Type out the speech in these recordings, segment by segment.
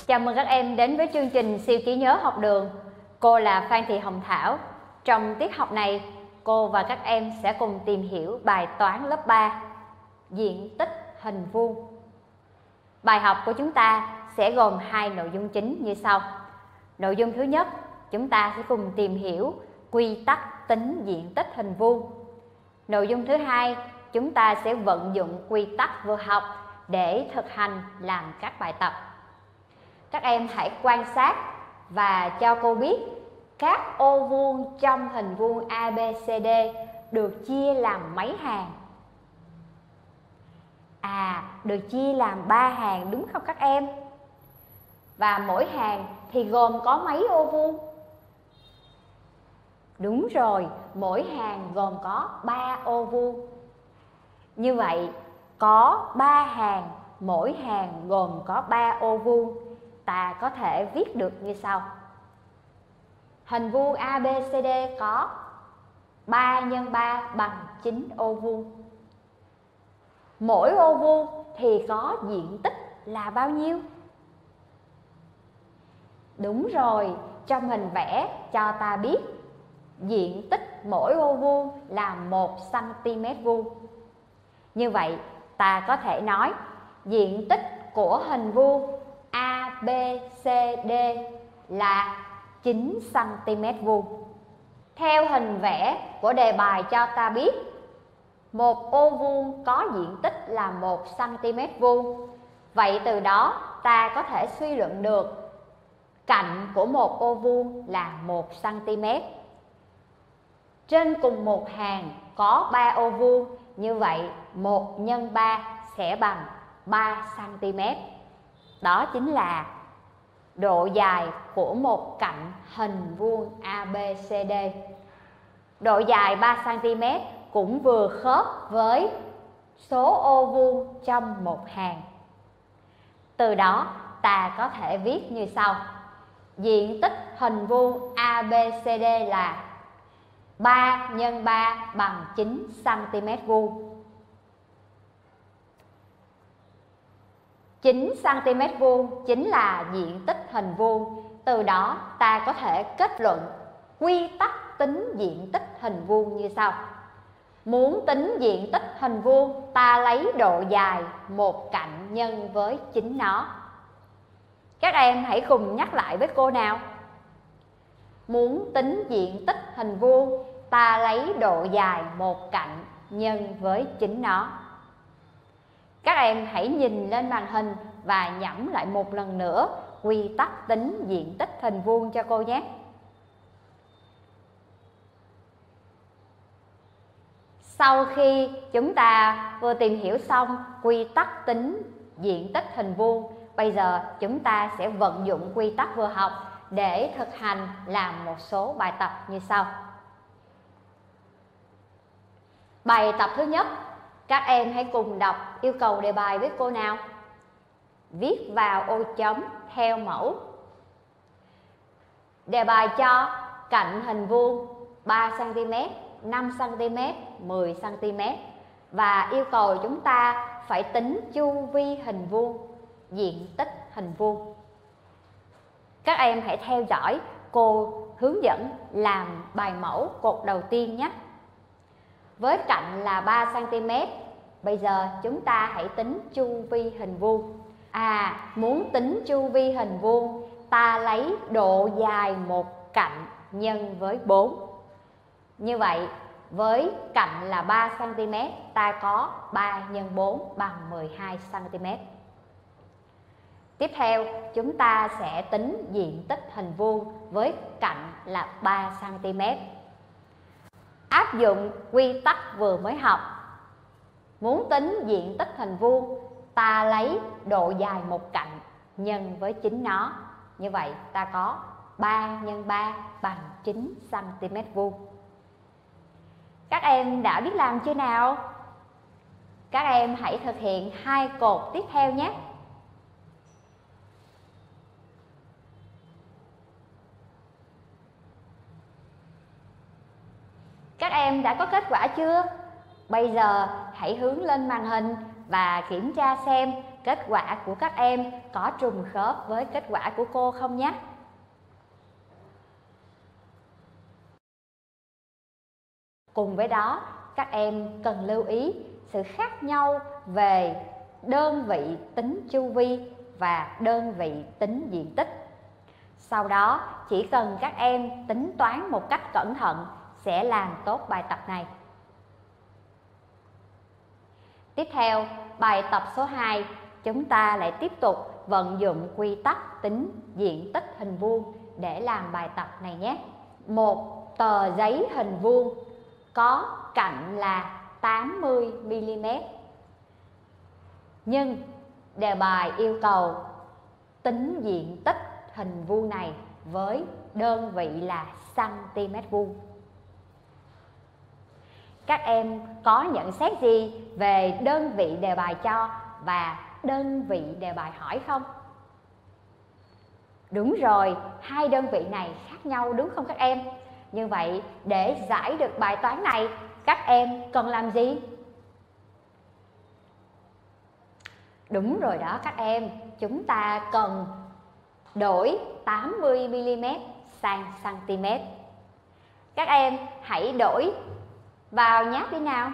Chào mừng các em đến với chương trình siêu trí nhớ học đường. Cô là Phan Thị Hồng Thảo. Trong tiết học này, cô và các em sẽ cùng tìm hiểu bài toán lớp 3, diện tích hình vuông. Bài học của chúng ta sẽ gồm 2 nội dung chính như sau. Nội dung thứ nhất, chúng ta sẽ cùng tìm hiểu quy tắc tính diện tích hình vuông. Nội dung thứ hai, chúng ta sẽ vận dụng quy tắc vừa học để thực hành làm các bài tập. Các em hãy quan sát và cho cô biết các ô vuông trong hình vuông ABCD được chia làm mấy hàng? Được chia làm 3 hàng đúng không các em? Và mỗi hàng thì gồm có mấy ô vuông? Đúng rồi, mỗi hàng gồm có 3 ô vuông. Như vậy, có 3 hàng, mỗi hàng gồm có 3 ô vuông. Ta có thể viết được như sau. Hình vuông ABCD có 3 x 3 bằng 9 ô vuông. Mỗi ô vuông thì có diện tích là bao nhiêu? Đúng rồi, trong hình vẽ cho ta biết diện tích mỗi ô vuông là 1 cm vuông. Như vậy, ta có thể nói diện tích của hình vuông ABCD là 9 cm vuông. Theo hình vẽ của đề bài cho ta biết, một ô vuông có diện tích là 1 cm vuông. Vậy từ đó ta có thể suy luận được cạnh của một ô vuông là 1 cm. Trên cùng một hàng có 3 ô vuông, như vậy 1 x 3 sẽ bằng 3 cm. Đó chính là độ dài của một cạnh hình vuông ABCD. Độ dài 3 cm cũng vừa khớp với số ô vuông trong một hàng. Từ đó ta có thể viết như sau. Diện tích hình vuông ABCD là 3 x 3 bằng 9 cm vuông. 9 cm vuông chính là diện tích hình vuông. Từ đó ta có thể kết luận quy tắc tính diện tích hình vuông như sau. Muốn tính diện tích hình vuông, ta lấy độ dài một cạnh nhân với chính nó. Các em hãy cùng nhắc lại với cô nào. Muốn tính diện tích hình vuông, ta lấy độ dài một cạnh nhân với chính nó. Các em hãy nhìn lên màn hình và nhẩm lại một lần nữa quy tắc tính diện tích hình vuông cho cô nhé. Sau khi chúng ta vừa tìm hiểu xong quy tắc tính diện tích hình vuông, bây giờ chúng ta sẽ vận dụng quy tắc vừa học để thực hành làm một số bài tập như sau. Bài tập thứ nhất, các em hãy cùng đọc yêu cầu đề bài với cô nào. Viết vào ô trống theo mẫu. Đề bài cho cạnh hình vuông 3 cm, 5 cm, 10 cm và yêu cầu chúng ta phải tính chu vi hình vuông, diện tích hình vuông. Các em hãy theo dõi cô hướng dẫn làm bài mẫu cột đầu tiên nhé. Với cạnh là 3 cm, bây giờ chúng ta hãy tính chu vi hình vuông. Muốn tính chu vi hình vuông, ta lấy độ dài một cạnh nhân với 4. Như vậy, với cạnh là 3 cm, ta có 3 x 4 bằng 12 cm. Tiếp theo, chúng ta sẽ tính diện tích hình vuông với cạnh là 3 cm. Áp dụng quy tắc vừa mới học. Muốn tính diện tích hình vuông, ta lấy độ dài một cạnh nhân với chính nó. Như vậy, ta có 3 x 3 bằng 9 cm vuông. Các em đã biết làm chưa nào? Các em hãy thực hiện 2 cột tiếp theo nhé. Các em đã có kết quả chưa? Bây giờ hãy hướng lên màn hình và kiểm tra xem kết quả của các em có trùng khớp với kết quả của cô không nhé. Cùng với đó, các em cần lưu ý sự khác nhau về đơn vị tính chu vi và đơn vị tính diện tích. Sau đó, chỉ cần các em tính toán một cách cẩn thận sẽ làm tốt bài tập này. Tiếp theo, bài tập số 2, chúng ta lại tiếp tục vận dụng quy tắc tính diện tích hình vuông để làm bài tập này nhé. Một tờ giấy hình vuông có cạnh là 80 mm. Nhưng đề bài yêu cầu tính diện tích hình vuông này với đơn vị là cm vuông. Các em có nhận xét gì về đơn vị đề bài cho và đơn vị đề bài hỏi không? Đúng rồi, hai đơn vị này khác nhau đúng không các em? Như vậy, để giải được bài toán này, các em cần làm gì? Đúng rồi đó các em, chúng ta cần đổi 80 mm sang cm. Các em hãy đổi vào nháp đi nào.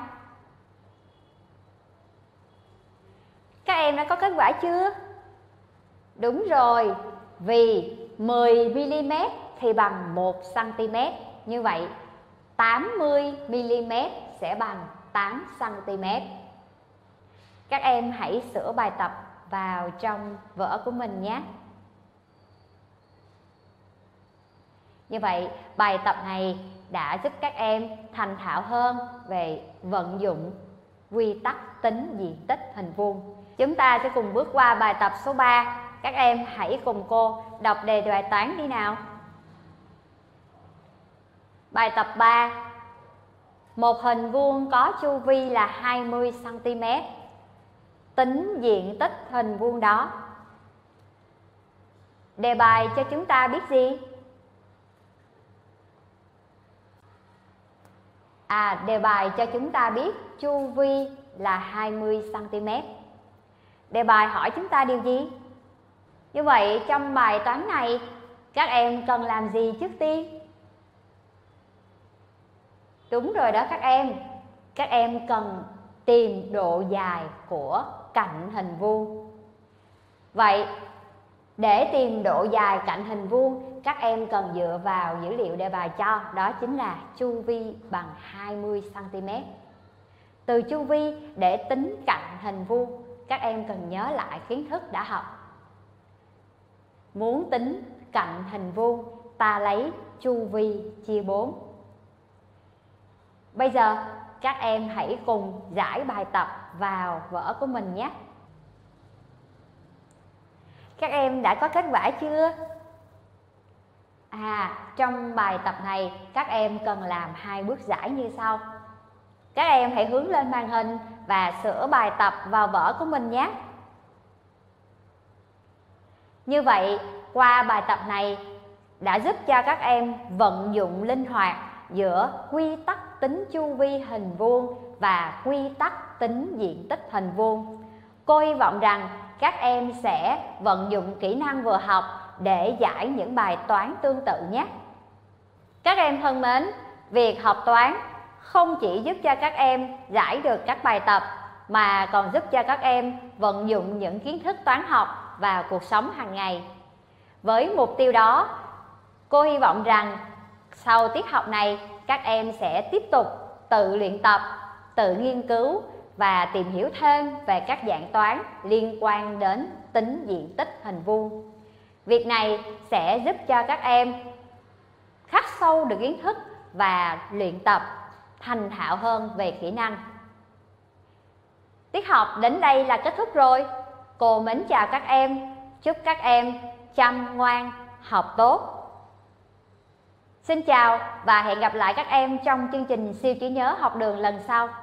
Các em đã có kết quả chưa? Đúng rồi, vì 10 mm thì bằng 1 cm. Như vậy 80 mm sẽ bằng 8 cm. Các em hãy sửa bài tập vào trong vở của mình nhé. Như vậy, bài tập này đã giúp các em thành thạo hơn về vận dụng quy tắc tính diện tích hình vuông. Chúng ta sẽ cùng bước qua bài tập số 3. Các em hãy cùng cô đọc đề bài toán đi nào. Bài tập 3. Một hình vuông có chu vi là 20 cm. Tính diện tích hình vuông đó. Đề bài cho chúng ta biết gì? Đề bài cho chúng ta biết chu vi là 20 cm. Đề bài hỏi chúng ta điều gì? Như vậy trong bài toán này, các em cần làm gì trước tiên? Đúng rồi đó các em cần tìm độ dài của cạnh hình vuông. Vậy, để tìm độ dài cạnh hình vuông, các em cần dựa vào dữ liệu đề bài cho, đó chính là chu vi bằng 20 cm. Từ chu vi để tính cạnh hình vuông, các em cần nhớ lại kiến thức đã học. Muốn tính cạnh hình vuông, ta lấy chu vi chia 4. Bây giờ, các em hãy cùng giải bài tập vào vở của mình nhé. Các em đã có kết quả chưa? Trong bài tập này, các em cần làm 2 bước giải như sau. Các em hãy hướng lên màn hình và sửa bài tập vào vở của mình nhé. Như vậy, qua bài tập này đã giúp cho các em vận dụng linh hoạt giữa quy tắc tính chu vi hình vuông và quy tắc tính diện tích hình vuông. Cô hy vọng rằng các em sẽ vận dụng kỹ năng vừa học để giải những bài toán tương tự nhé. Các em thân mến, việc học toán không chỉ giúp cho các em giải được các bài tập mà còn giúp cho các em vận dụng những kiến thức toán học vào cuộc sống hàng ngày. Với mục tiêu đó, cô hy vọng rằng sau tiết học này, các em sẽ tiếp tục tự luyện tập, tự nghiên cứu và tìm hiểu thêm về các dạng toán liên quan đến tính diện tích hình vuông. Việc này sẽ giúp cho các em khắc sâu được kiến thức và luyện tập thành thạo hơn về kỹ năng. Tiết học đến đây là kết thúc rồi. Cô mến chào các em, chúc các em chăm ngoan, học tốt. Xin chào và hẹn gặp lại các em trong chương trình siêu trí nhớ học đường lần sau.